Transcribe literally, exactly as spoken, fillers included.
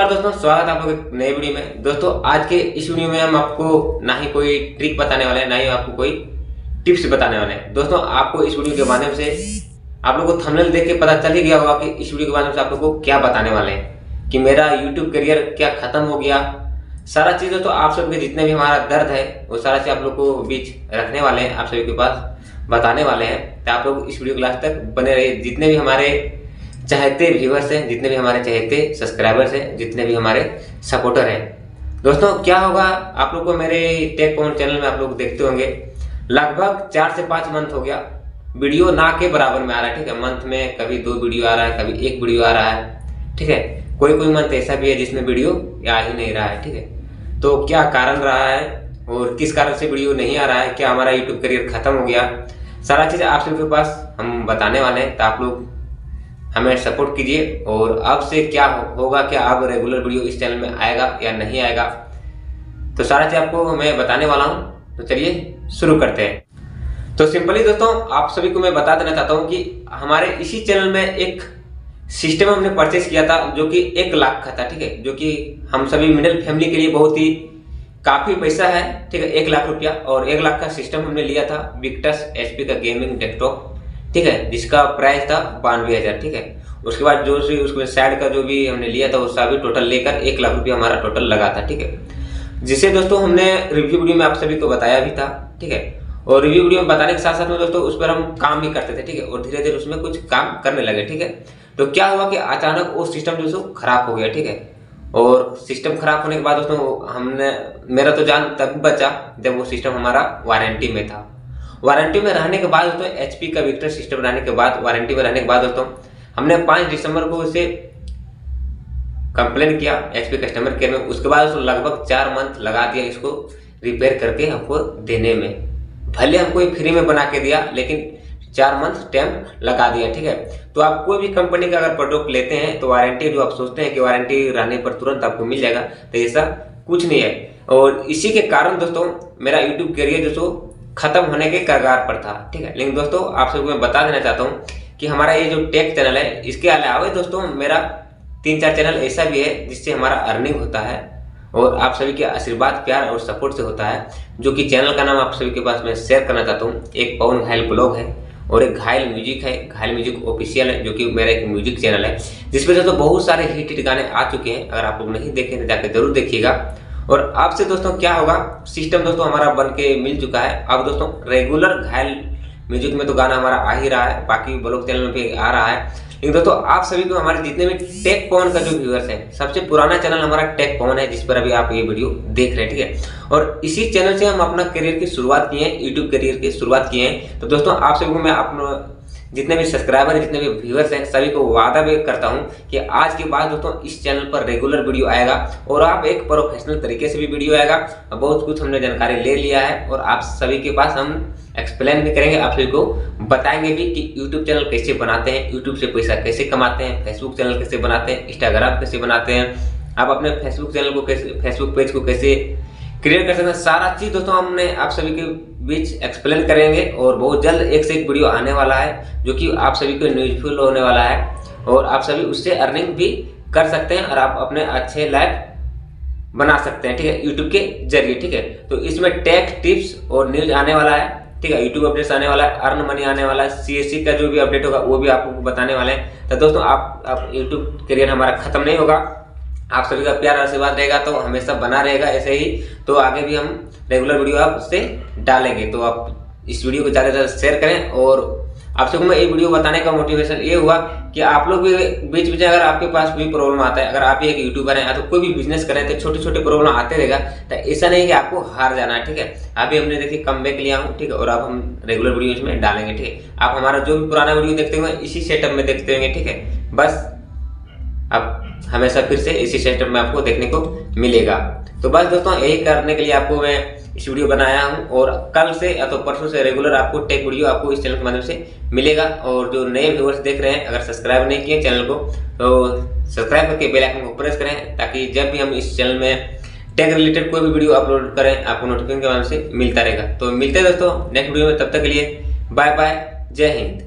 नमस्कार दोस्तों, स्वागत है आप लोग एक नए वीडियो में। दोस्तों आज के इस वीडियो में हम आपको ना ही कोई ट्रिक बताने वाले हैं, ना ही आपको कोई टिप्स बताने वाले हैं। दोस्तों आपको इस वीडियो के माध्यम से आप लोग को थंबनेल देख के पता चल ही गया होगा कि इस वीडियो के माध्यम से आप लोग को क्या बताने वाले हैं, कि मेरा यूट्यूब करियर क्या खत्म हो गया। सारा चीज दोस्तों आप सबके जितने भी हमारा दर्द है वो सारा चीज आप लोग को बीच रखने वाले हैं, आप सभी के पास बताने वाले हैं। तो आप लोग इस वीडियो क्लास तक बने रहिए। जितने भी हमारे चाहते व्यूअर्स हैं, जितने भी हमारे चाहते सब्सक्राइबर्स हैं, जितने भी हमारे सपोर्टर हैं, दोस्तों क्या होगा, आप लोग को मेरे टेक पवन चैनल में आप लोग देखते होंगे लगभग चार से पांच मंथ हो गया वीडियो ना के बराबर में आ रहा है। ठीक है, मंथ में कभी दो वीडियो आ रहा है, कभी एक वीडियो आ रहा है। ठीक है, कोई कोई मंथ ऐसा भी है जिसमें वीडियो आ ही नहीं रहा है। ठीक है, तो क्या कारण रहा है और किस कारण से वीडियो नहीं आ रहा है, क्या हमारा यूट्यूब करियर खत्म हो गया, सारा चीज आप सबके पास हम बताने वाले हैं। तो आप लोग हमें सपोर्ट कीजिए। और अब से क्या हो, होगा क्या, अब रेगुलर वीडियो इस चैनल में आएगा या नहीं आएगा, तो सारा चीज आपको मैं बताने वाला हूं। तो चलिए शुरू करते हैं। तो सिंपली दोस्तों आप सभी को मैं बता देना चाहता हूं कि हमारे इसी चैनल में एक सिस्टम हमने परचेस किया था जो कि एक लाख का था। ठीक है, जो कि हम सभी मिडिल फैमिली के लिए बहुत ही काफी पैसा है। ठीक है, एक लाख रुपया और एक लाख का सिस्टम हमने लिया था विक्टस एचपी का गेमिंग डेस्कटॉप। ठीक है, जिसका प्राइस था बानवे हजार। ठीक है, उसके बाद जो सी उसके साइड का जो भी हमने लिया था उसका भी टोटल लेकर एक लाख रुपया हमारा टोटल लगा था। ठीक है, जिसे दोस्तों हमने रिव्यू वीडियो में आप सभी को बताया भी था। ठीक है, और रिव्यू वीडियो में बताने के साथ साथ में दोस्तों उस पर हम काम भी करते थे। ठीक है, और धीरे धीरे उसमें कुछ काम करने लगे। ठीक है, तो क्या हुआ कि अचानक वो सिस्टम जो खराब हो गया। ठीक है, और सिस्टम खराब होने के बाद दोस्तों हमने मेरा तो जान तब बचा जब वो सिस्टम हमारा वारंटी में था। वारंटी में रहने के बाद दोस्तों एचपी का विक्टर सिस्टम रहने के बाद वारंटी में रहने के बाद दोस्तों हमने पांच दिसंबर को उसे कंप्लेन किया एचपी कस्टमर केयर में। उसके बाद उसको लगभग चार मंथ लगा दिया इसको रिपेयर करके हमको देने में। भले हमको ये फ्री में बना के दिया लेकिन चार मंथ टाइम लगा दिया। ठीक है, तो आप कोई भी कंपनी का अगर प्रोडक्ट लेते हैं तो वारंटी जो आप सोचते हैं कि वारंटी रहने पर तुरंत आपको मिल जाएगा, तो ऐसा कुछ नहीं है। और इसी के कारण दोस्तों मेरा यूट्यूब करियर जो खत्म होने के कगार पर था। ठीक है, लेकिन दोस्तों आप सबको मैं बता देना चाहता हूँ कि हमारा ये जो टेक चैनल है, इसके अलावा दोस्तों मेरा तीन चार चैनल ऐसा भी है जिससे हमारा अर्निंग होता है और आप सभी के आशीर्वाद प्यार और सपोर्ट से होता है। जो कि चैनल का नाम आप सभी के पास मैं शेयर करना चाहता हूँ। एक पवन घायल ब्लॉग है और एक घायल म्यूजिक है, घायल म्यूजिक ऑफिशियल है, जो कि मेरा एक म्यूजिक चैनल है जिसमें दोस्तों बहुत सारे हिट हिट गाने आ चुके हैं। अगर आप लोग नहीं देखे तो जाकर जरूर देखिएगा। और आपसे दोस्तों क्या होगा, सिस्टम दोस्तों हमारा बन के मिल चुका है। अब दोस्तों रेगुलर घायल म्यूजिक में तो गाना हमारा आ ही रहा है, बाकी ब्लॉग चैनल में भी आ रहा है। लेकिन दोस्तों आप सभी को हमारे जितने भी टेक पवन का जो व्यूअर्स है, सबसे पुराना चैनल हमारा टेक पवन है जिस पर अभी आप ये वीडियो देख रहे हैं। ठीक है, और इसी चैनल से हम अपना करियर की शुरुआत किए हैं, यूट्यूब करियर की शुरुआत किए हैं। तो दोस्तों आप सभी को मैं अपना जितने भी सब्सक्राइबर हैं, जितने भी व्यूअर्स हैं, सभी को वादा भी करता हूं कि आज के बाद दोस्तों इस चैनल पर रेगुलर वीडियो आएगा और आप एक प्रोफेशनल तरीके से भी वीडियो आएगा। बहुत कुछ हमने जानकारी ले लिया है और आप सभी के पास हम एक्सप्लेन भी करेंगे, आप सभी को बताएंगे भी कि यूट्यूब चैनल कैसे बनाते हैं, यूट्यूब से पैसा कैसे कमाते हैं, फेसबुक चैनल कैसे बनाते हैं, इंस्टाग्राम कैसे बनाते हैं, आप अपने फेसबुक चैनल को कैसे, फेसबुक पेज को कैसे क्रिएट कर सकते हैं। सारा चीज दोस्तों हमने आप सभी के बीच एक्सप्लेन करेंगे और बहुत जल्द एक से एक वीडियो आने वाला है जो कि आप सभी को यूजफुल होने वाला है और आप सभी उससे अर्निंग भी कर सकते हैं और आप अपने अच्छे लाइफ बना सकते हैं। ठीक है, यूट्यूब के जरिए। ठीक है, तो इसमें टेक टिप्स और न्यूज आने वाला है। ठीक है, यूट्यूब अपडेट्स आने वाला है, अर्न मनी आने वाला है, सीएससी का जो भी अपडेट होगा वो भी आपको बताने वाले हैं। तो दोस्तों आप, आप यूट्यूब करियर हमारा खत्म नहीं होगा, आप सभी का प्यार आशीर्वाद रहेगा तो हमेशा बना रहेगा ऐसे ही। तो आगे भी हम रेगुलर वीडियो आपसे डालेंगे, तो आप इस वीडियो को ज़्यादा से ज़्यादा शेयर करें। और आप सबको मैं ये वीडियो बताने का मोटिवेशन ये हुआ कि आप लोग भी बीच बीच अगर आपके पास कोई प्रॉब्लम आता है, अगर आप एक यूट्यूबर हैं या तो कोई भी बिजनेस करें तो छोटे छोटे प्रॉब्लम आते रहेगा। तो ऐसा नहीं कि आपको हार जाना है। ठीक है, अभी हमने देखिए कम बैक लिया हूँ। ठीक है, और अब हम रेगुलर वीडियो इसमें डालेंगे। ठीक है, आप हमारा जो भी पुराना वीडियो देखते होंगे इसी सेटअप में देखते होंगे। ठीक है, बस अब हमेशा फिर से इसी सेटअप में आपको देखने को मिलेगा। तो बस दोस्तों यही करने के लिए आपको मैं इस वीडियो बनाया हूं और कल से या तो परसों से रेगुलर आपको टेक वीडियो आपको इस चैनल के माध्यम से मिलेगा। और जो नए व्यूअर्स देख रहे हैं, अगर सब्सक्राइब नहीं किए चैनल को तो सब्सक्राइब करके बेल आइकन को प्रेस करें, ताकि जब भी हम इस चैनल में टेक रिलेटेड कोई भी वीडियो अपलोड करें आपको नोटिफिकेशन के माध्यम से मिलता रहेगा। तो मिलते हैं दोस्तों नेक्स्ट वीडियो में, तब तक के लिए बाय बाय, जय हिंद।